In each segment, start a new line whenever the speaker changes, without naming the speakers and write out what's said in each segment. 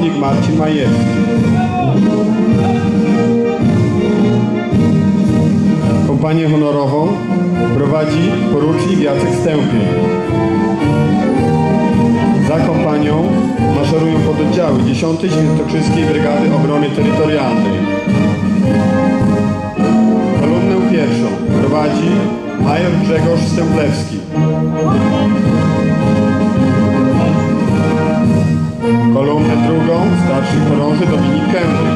pułkownik Marcin Majewski. Kompanię honorową prowadzi porucznik Jacek Stępień. Za kompanią maszerują pododdziały 10. Świętokrzyskiej Brygady Obrony Terytorialnej. Kolumnę pierwszą prowadzi major Grzegorz Stęplewski. Kolumnę drugą starszy chorąży Dominik Kędy.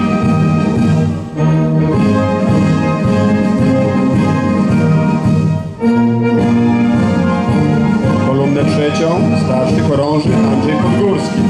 Kolumnę trzecią starszy chorąży Andrzej Podgórski.